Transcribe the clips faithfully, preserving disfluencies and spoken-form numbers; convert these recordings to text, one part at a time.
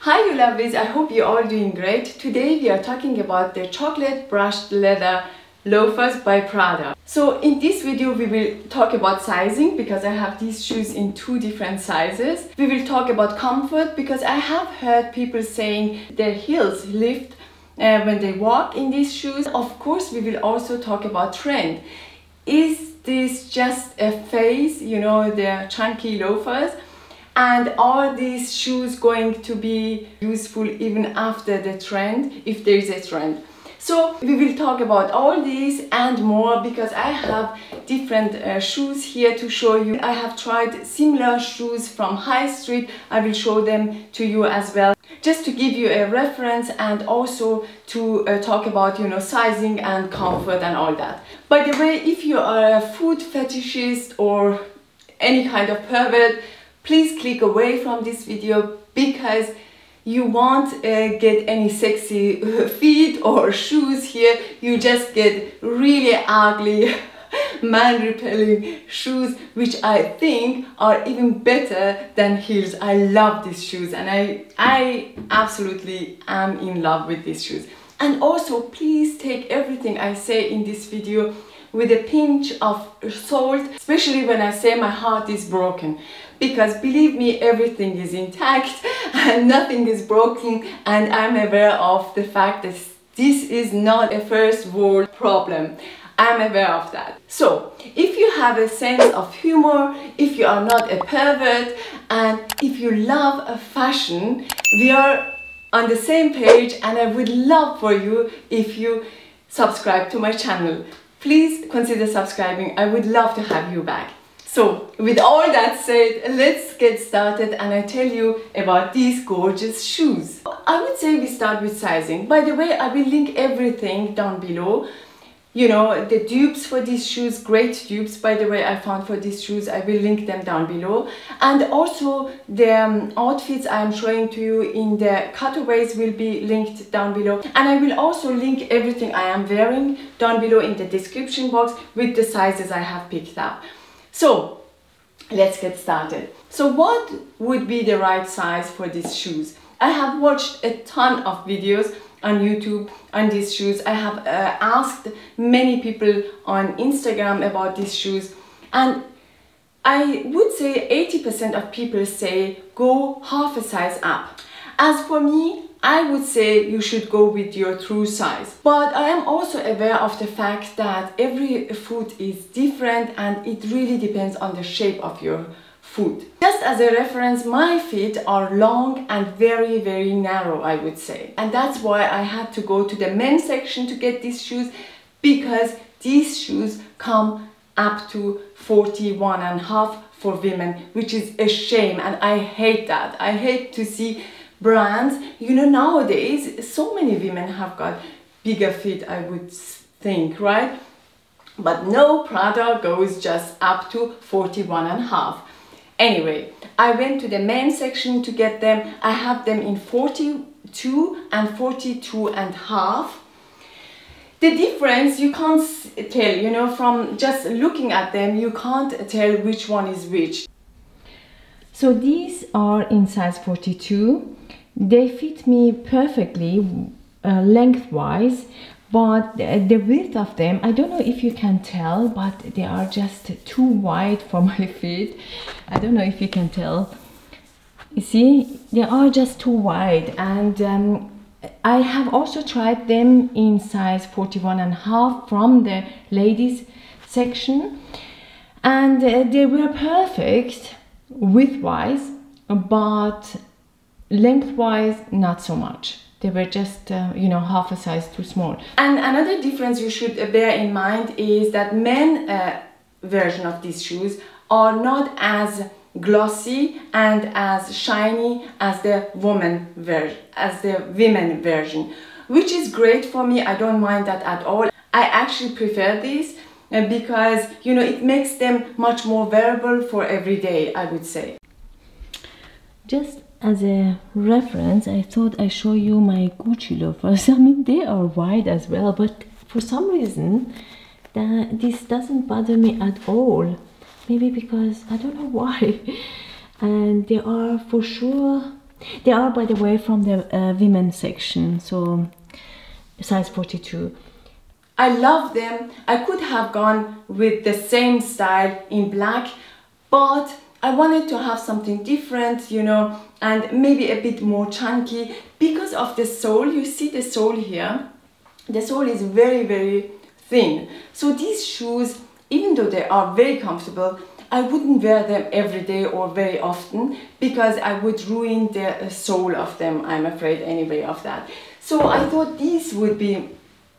Hi you lovelies, I hope you're all doing great. Today we are talking about the chocolate brushed leather loafers by Prada. So in this video we will talk about sizing because I have these shoes in two different sizes. We will talk about comfort because I have heard people saying their heels lift uh, when they walk in these shoes. Of course we will also talk about trend. Is this just a phase, you know, the chunky loafers? And are these shoes going to be useful even after the trend, if there is a trend? So we will talk about all these and more because I have different uh, shoes here to show you. I have tried similar shoes from High Street. I will show them to you as well, just to give you a reference and also to uh, talk about, you know, sizing and comfort and all that. By the way, if you are a food fetishist or any kind of pervert, please click away from this video because you won't uh, get any sexy feet or shoes here. You just get really ugly, man-repelling shoes, which I think are even better than heels. I love these shoes and I, I absolutely am in love with these shoes. And also, please take everything I say in this video with a pinch of salt, especially when I say my heart is broken. Because believe me, everything is intact and nothing is broken, and I'm aware of the fact that this is not a first world problem. I'm aware of that. So, if you have a sense of humor, if you are not a pervert, and if you love fashion, we are on the same page, and I would love for you if you subscribe to my channel. Please consider subscribing. I would love to have you back. So, with all that said, let's get started and I tell you about these gorgeous shoes. I would say we start with sizing. By the way, I will link everything down below. You know, the dupes for these shoes, great dupes, by the way, I found for these shoes. I will link them down below. And also the um, outfits I am showing to you in the cutaways will be linked down below. And I will also link everything I am wearing down below in the description box with the sizes I have picked up. So, let's get started. So what would be the right size for these shoes? I have watched a ton of videos on YouTube on these shoes. I have uh, asked many people on Instagram about these shoes, and I would say eighty percent of people say go half a size up. As for me, I would say you should go with your true size. But I am also aware of the fact that every foot is different and it really depends on the shape of your foot. Just as a reference, my feet are long and very, very narrow, I would say. And that's why I had to go to the men's section to get these shoes, because these shoes come up to forty-one and a half for women, which is a shame, and I hate that. I hate to see brands, you know, nowadays so many women have got bigger feet, I would think, right? But no, Prada goes just up to forty-one and a half. Anyway, I went to the men's section to get them. I have them in forty-two and forty-two and a half. The difference you can't tell, you know, from just looking at them, you can't tell which one is which. So these are in size forty-two. They fit me perfectly uh, lengthwise, but the, the width of them, I don't know if you can tell, but they are just too wide for my feet. I don't know if you can tell. You see, they are just too wide, and um, I have also tried them in size forty-one and a half from the ladies section, and uh, they were perfect width-wise, but lengthwise not so much. They were just uh, you know, half a size too small. And another difference you should bear in mind is that men uh, version of these shoes are not as glossy and as shiny as the woman version, as the women version, which is great for me. I don't mind that at all. I actually prefer this uh, because, you know, it makes them much more wearable for every day, I would say. Just as a reference, I thought I'd show you my Gucci loafers. I mean, they are wide as well, but for some reason that this doesn't bother me at all. Maybe because I don't know why. And they are for sure They are, by the way, from the uh, women's section, so size forty-two. I love them. I could have gone with the same style in black, but I wanted to have something different, you know, and maybe a bit more chunky because of the sole. You see the sole here? The sole is very, very thin. So these shoes, even though they are very comfortable, I wouldn't wear them every day or very often because I would ruin the sole of them. I'm afraid anyway of that. So I thought these would be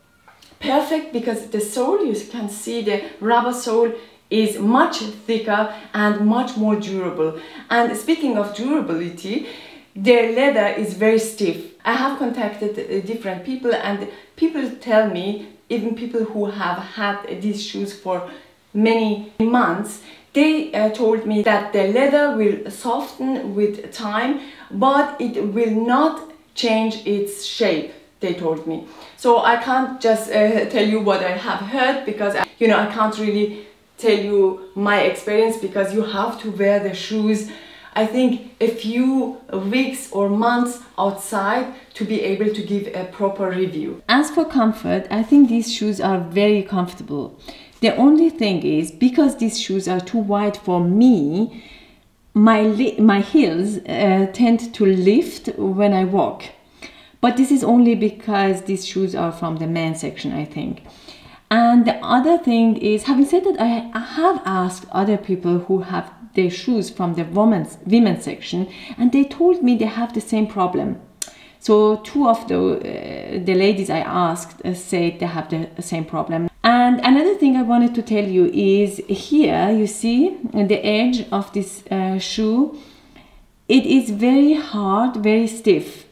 perfect because the sole, you can see the rubber sole is much thicker and much more durable. And speaking of durability, their leather is very stiff. I have contacted different people and people tell me, even people who have had these shoes for many months, they uh, told me that the leather will soften with time, but it will not change its shape, they told me. So I can't just uh, tell you what I have heard because, you know, I can't really tell you my experience because you have to wear the shoes, I think, a few weeks or months outside to be able to give a proper review. As for comfort, I think these shoes are very comfortable. The only thing is, because these shoes are too wide for me, my, my heels uh, tend to lift when I walk. But this is only because these shoes are from the men's section, I think. And the other thing is, having said that, I, I have asked other people who have their shoes from the women's, women's section, and they told me they have the same problem. So two of the, uh, the ladies I asked uh, said they have the same problem. And another thing I wanted to tell you is here, you see the edge of this uh, shoe, it is very hard, very stiff.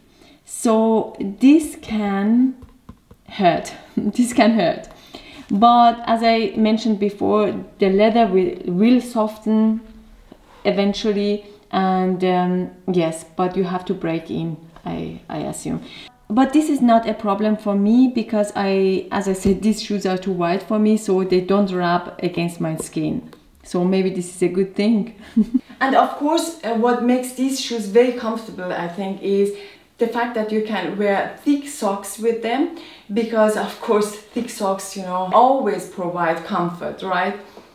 So this can hurt, this can hurt. But as I mentioned before, the leather will, will soften eventually, and um, yes, but you have to break in, I, I assume. But this is not a problem for me because I, as I said, these shoes are too wide for me, so they don't rub against my skin. So maybe this is a good thing. And of course, uh, what makes these shoes very comfortable, I think, is the fact that you can wear thick socks with them, because of course thick socks, you know, always provide comfort, right?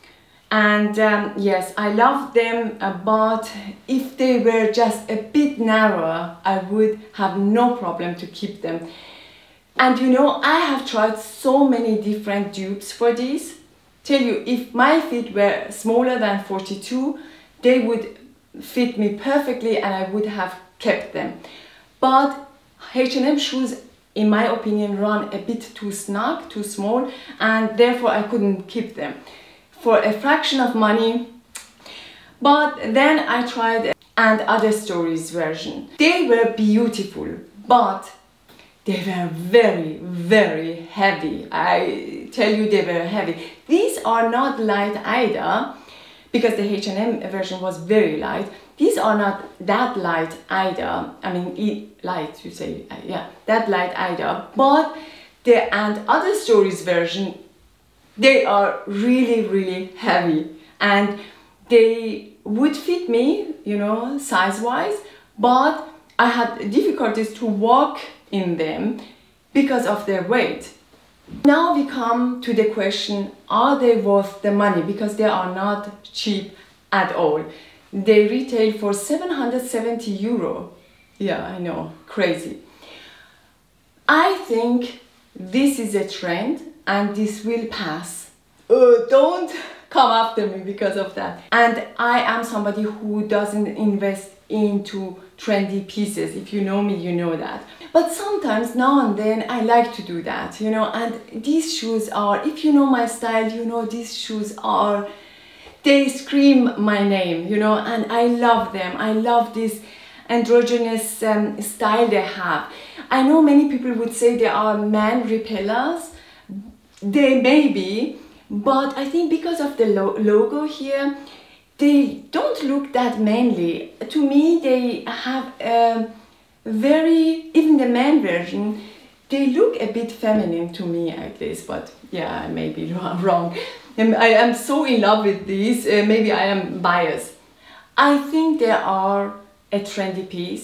And um, yes, I love them, uh, but if they were just a bit narrower, I would have no problem to keep them. And you know, I have tried so many different dupes for these. Tell you, if my feet were smaller than forty-two, they would fit me perfectly and I would have kept them. But H and M shoes, in my opinion, run a bit too snug, too small, and therefore I couldn't keep them for a fraction of money. But then I tried and other stories version. They were beautiful, but they were very, very heavy. I tell you, they were heavy. These are not light either, because the H and M version was very light. These are not that light either. I mean, light, you say, yeah, that light either. But the and other stories version, they are really, really heavy, and they would fit me, you know, size-wise, but I had difficulties to walk in them because of their weight. Now we come to the question, are they worth the money? Because they are not cheap at all. They retail for seven hundred seventy euro. Yeah, I know, crazy. I think this is a trend and this will pass. Uh, don't come after me because of that. And I am somebody who doesn't invest into trendy pieces. If you know me, you know that. But sometimes, now and then, I like to do that, you know. And these shoes are, if you know my style, you know these shoes are, they scream my name, you know, and I love them. I love this androgynous um, style they have. I know many people would say they are man repellers. They may be, but I think because of the lo logo here, they don't look that manly. To me, they have a very, even the man version, they look a bit feminine to me at least, but yeah, I may be wrong. I am so in love with these, uh, maybe I am biased. I think they are a trendy piece,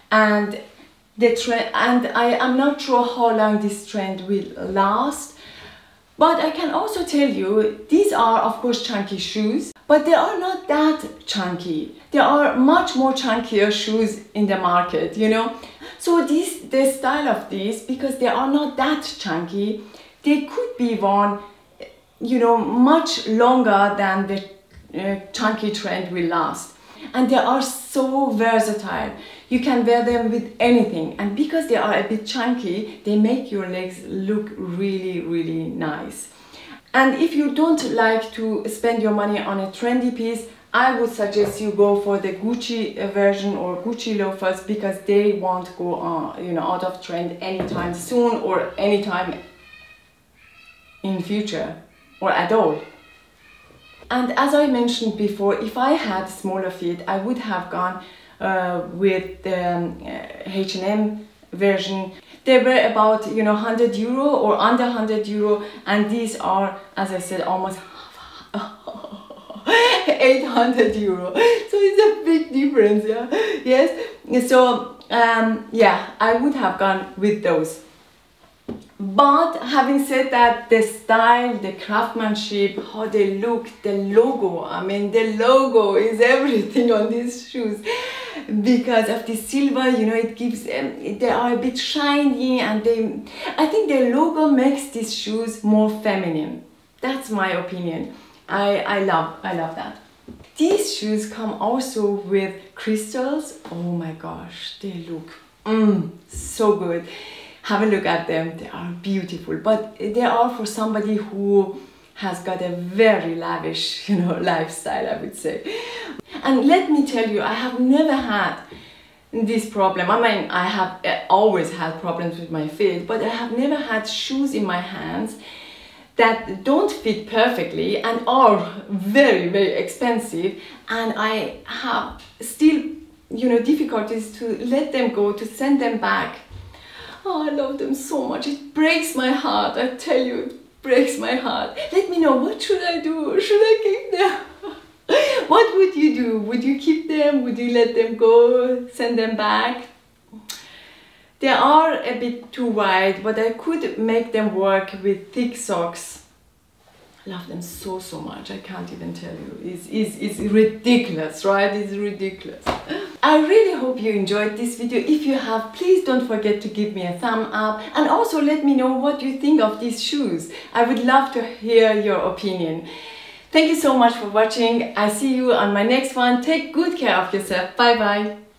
and the trend, and I am not sure how long this trend will last. But I can also tell you, these are of course chunky shoes, but they are not that chunky. There are much more chunkier shoes in the market, you know. So this, the style of these, because they are not that chunky, they could be worn, you know, much longer than the uh, chunky trend will last. And they are so versatile. You can wear them with anything, and because they are a bit chunky, they make your legs look really, really nice. And if you don't like to spend your money on a trendy piece, I would suggest you go for the Gucci version or Gucci loafers, because they won't go on, you know, out of trend anytime soon or anytime in future or at all. And as I mentioned before, if I had smaller feet, I would have gone uh, with the um, H and M version. They were about, you know, one hundred euro or under one hundred euro, and these are, as I said, almost eight hundred euro. So it's a big difference, yeah. Yes. So um, yeah, I would have gone with those. But having said that, the style, the craftsmanship, how they look, the logo, I mean the logo is everything on these shoes. Because of the silver, you know, it gives them, they are a bit shiny, and they, I think the logo makes these shoes more feminine. That's my opinion. I, I love, I love that. These shoes come also with crystals. Oh my gosh, they look mm, so good. Have a look at them, they are beautiful, but they are for somebody who has got a very lavish, you know, lifestyle, I would say. And let me tell you, I have never had this problem. I mean, I have always had problems with my feet, but I have never had shoes in my hands that don't fit perfectly and are very, very expensive, and I have still, you know, difficulties to let them go, to send them back. Oh, I love them so much. It breaks my heart. I tell you, it breaks my heart. Let me know, what should I do? Should I keep them? What would you do? Would you keep them? Would you let them go? Send them back? They are a bit too wide, but I could make them work with thick socks. I love them so, so much. I can't even tell you. It's, it's, it's ridiculous, right? It's ridiculous. I really hope you enjoyed this video. If you have, please don't forget to give me a thumb up, and also let me know what you think of these shoes. I would love to hear your opinion. Thank you so much for watching. I see you on my next one. Take good care of yourself. Bye bye.